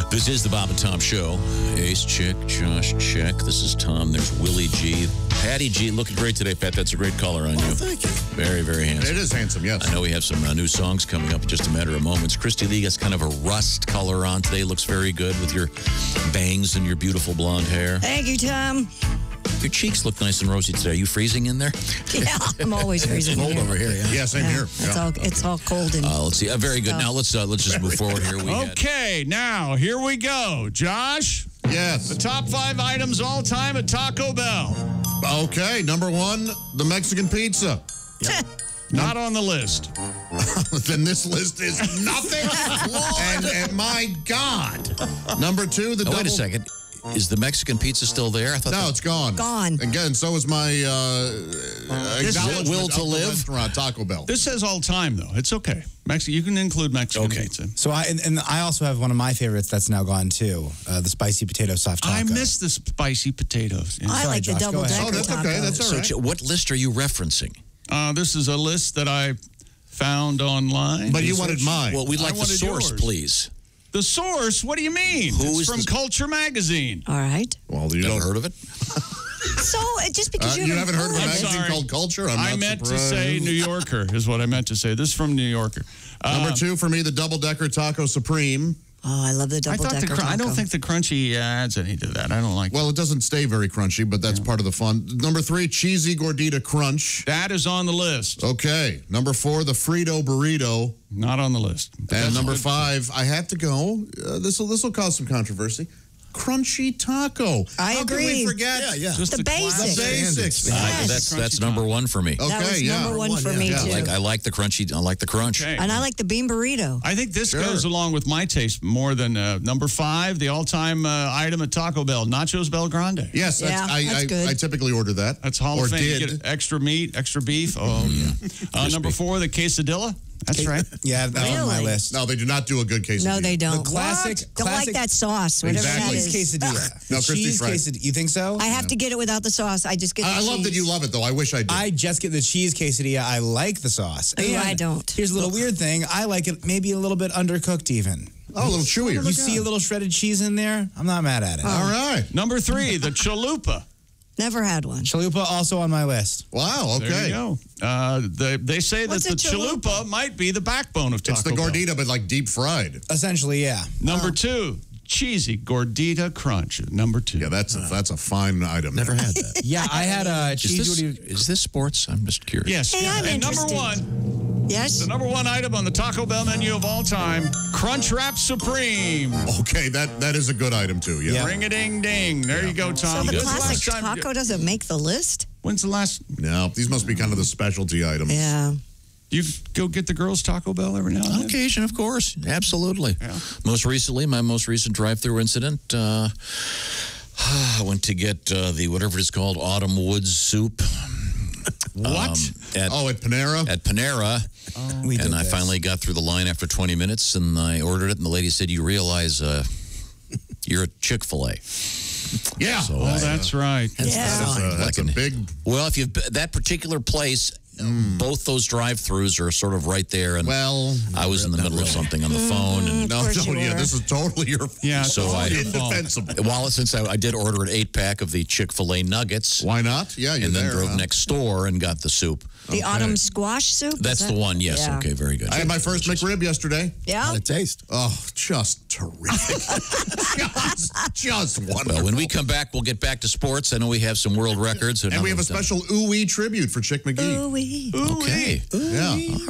This is the Bob and Tom Show. Ace, check. Josh, check. This is Tom. There's Willie G. Patty G. Looking great today, Pat. That's a great color on you. Oh, thank you. Very, very handsome. It is handsome, yes. I know we have some new songs coming up in just a matter of moments. Christy Lee has kind of a rust color on today. Looks very good with your bangs and your beautiful blonde hair. Thank you, Tom. Your cheeks look nice and rosy today. Are you freezing in there? Yeah, I'm always freezing. It's cold over here, yeah. Yeah, same here. Yeah. It's all cold and. Let's see. Very good. Now let's just move forward here. Okay, now here we go. Josh? Yes. The top 5 items all time at Taco Bell. Okay, number 1, the Mexican pizza. Not on the list. Then this list is nothing. and my God. Number 2, the double... Wait a second. Is the Mexican pizza still there? I thought No, it's gone. Gone. Again, so is my acknowledgement will to of the live? restaurant, Taco Bell. This says all time, though. It's okay. You can include Mexican pizza. So I also have one of my favorites that's now gone too, the spicy potato soft taco. I miss the spicy potatoes. Yeah. I like the Josh, double decker Oh, that's taco. okay. That's all right. So what list are you referencing? This is a list that I found online. But you wanted mine. Well, we'd like the wanted source, yours. please. The source? What do you mean? Who it's is from Culture Magazine. All right. Well, you Never don't heard of it? So just because you haven't heard of a I'm magazine sorry. called Culture? I not meant surprised. to say New Yorker is what I meant to say. This is from New Yorker. Number 2 for me, the Double Decker Taco Supreme. Oh, I love the double decker taco. I don't think the crunchy adds any to that. I don't like Well, it doesn't stay very crunchy, but that's part of the fun. Number 3, Cheesy Gordita Crunch. that is on the list. Okay. Number 4, the Frito Burrito. Not on the list. And number 5, I have to go. This will cause some controversy. Crunchy taco. I How agree. Can we forget? Just The basics. The basics. Yes. That's number 1 for me. Okay, That was yeah. number one for me, too. I like the crunchy. I like the crunch. Okay. And I like the bean burrito. I think this goes along with my taste more than number 5, the all-time item at Taco Bell, Nachos Bel Grande. Yes, Yeah, that's good. I typically order that. That's Hall or of Fame. You did. get extra meat, extra beef. Oh, yeah. Number 4, the quesadilla. That's right. Yeah, that's on my Really? list. No, they do not do a good quesadilla. No, they don't. The classic, Don't like classic that sauce, whatever Exactly. that cheese is. quesadilla. No, The Christy's cheese right. quesadilla. You think so? I have to get it without the sauce. I just get the I love that cheese. you love it, though. I wish I did. I just get the cheese quesadilla. I like the sauce. Ooh, And I don't. Here's a little weird thing. I like it maybe a little bit undercooked even. a little chewier. You see a little shredded cheese in there? I'm not mad at it. All right. Number 3, the chalupa. Never had one. Chalupa also on my list. Wow, okay. There you go. They say What's that a the chalupa? chalupa might be the backbone of Taco It's the Bell. gordita, but like deep fried. Essentially, yeah. Number 2, cheesy gordita crunch. Number 2. Yeah, that's a fine item. Never had that. Yeah, I had a Is cheese this, gordita. is this sports? I'm just curious. Yes. Hey, I'm and interested. number 1, Yes? the number 1 item on the Taco Bell menu of all time, Crunch Wrap Supreme. Okay, that is a good item, too. Yeah. Ring-a-ding-ding. There you go, So Tom. the When's classic last time- taco doesn't make the list? When's the last... No, these must be kind of the specialty items. Yeah. You go get the girls Taco Bell every now and On then? occasion, of course. Absolutely. Yeah. Most recently, my most recent drive-through incident, I went to get the, whatever it is called, Autumn Woods soup. What? At Panera? At Panera. We did And I this. finally got through the line after 20 minutes, and I ordered it, and the lady said, you realize you're at Chick-fil-A. Yeah. So Oh, that's right. Yeah. That's a big... Well, if you've that particular place, both those drive-throughs are sort of right there, and Well... I was in the middle of something on the phone, and No, course you yeah, were. this is totally your... Yeah, So it's I- all your fault. Indefensible. well, since I did order an 8-pack of the Chick-fil-A nuggets, Why not? Yeah, you're and then there. drove huh? next door and got the soup. The autumn squash soup? That's Is the that- one, yes. Yeah. Okay, very good. I had my first McRib yesterday. Yeah? taste. Oh, just terrific. just wonderful. Well, when we come back, we'll get back to sports. I know we have some world records. And we have a special ooh-wee tribute for Chick McGee. Ooh-wee. Okay. Yeah.